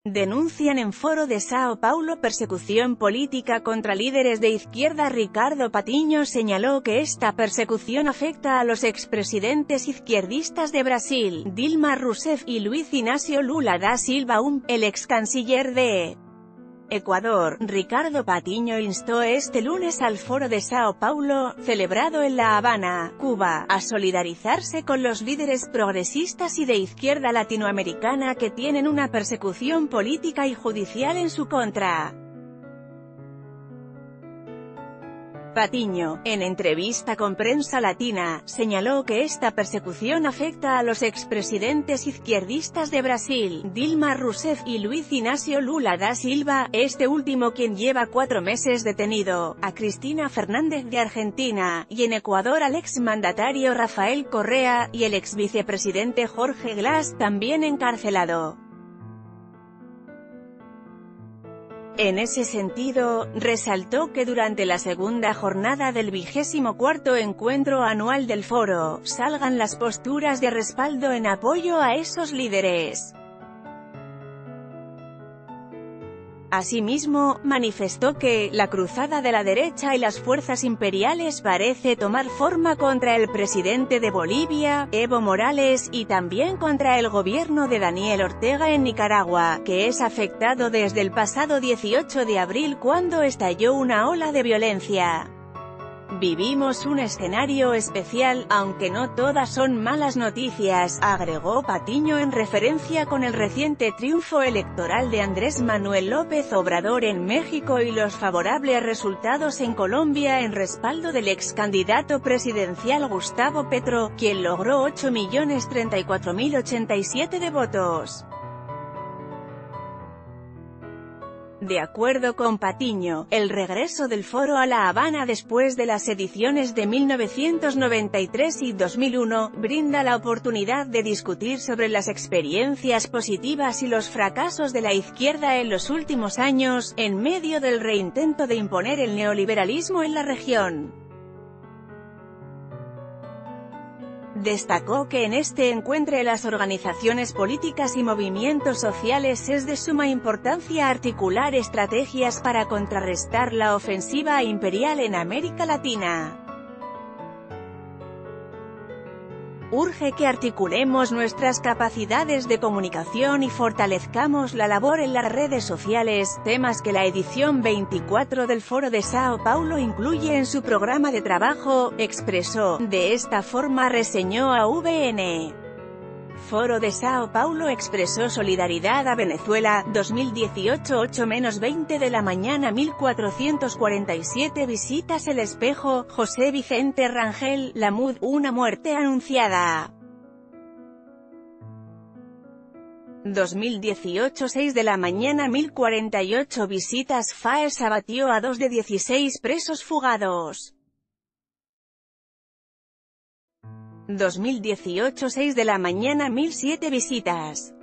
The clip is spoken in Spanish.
Denuncian en Foro de Sao Paulo persecución política contra líderes de izquierda. Ricardo Patiño señaló que esta persecución afecta a los expresidentes izquierdistas de Brasil, Dilma Rousseff, y Luiz Inácio Lula da Silva, el ex canciller de Ecuador. Ricardo Patiño instó este lunes al Foro de Sao Paulo, celebrado en La Habana, Cuba, a solidarizarse con los líderes progresistas y de izquierda latinoamericana que tienen una persecución política y judicial en su contra. Patiño, en entrevista con Prensa Latina, señaló que esta persecución afecta a los expresidentes izquierdistas de Brasil, Dilma Rousseff, y Luiz Inácio Lula da Silva, este último quien lleva 4 meses detenido, a Cristina Fernández de Argentina, y en Ecuador al exmandatario Rafael Correa, y el exvicepresidente Jorge Glass, también encarcelado. En ese sentido, resaltó que durante la segunda jornada del 24º encuentro anual del foro, salgan las posturas de respaldo en apoyo a esos líderes. Asimismo, manifestó que la cruzada de la derecha y las fuerzas imperiales parece tomar forma contra el presidente de Bolivia, Evo Morales, y también contra el gobierno de Daniel Ortega en Nicaragua, que es afectado desde el pasado 18 de abril cuando estalló una ola de violencia. Vivimos un escenario especial, aunque no todas son malas noticias, agregó Patiño en referencia con el reciente triunfo electoral de Andrés Manuel López Obrador en México y los favorables resultados en Colombia en respaldo del ex candidato presidencial Gustavo Petro, quien logró 8.034.087 de votos. De acuerdo con Patiño, el regreso del foro a La Habana después de las ediciones de 1993 y 2001, brinda la oportunidad de discutir sobre las experiencias positivas y los fracasos de la izquierda en los últimos años, en medio del reintento de imponer el neoliberalismo en la región. Destacó que en este encuentro las organizaciones políticas y movimientos sociales es de suma importancia articular estrategias para contrarrestar la ofensiva imperial en América Latina. Urge que articulemos nuestras capacidades de comunicación y fortalezcamos la labor en las redes sociales, temas que la edición 24 del Foro de Sao Paulo incluye en su programa de trabajo, expresó. De esta forma reseñó a VN. Foro de Sao Paulo expresó solidaridad a Venezuela, 2018 8:20 de la mañana 1447 visitas El Espejo, José Vicente Rangel, Lamud, una muerte anunciada. 2018 6 de la mañana 1048 visitas FAES abatió a 2 de 16 presos fugados. 2018 6 de la mañana 1007 visitas.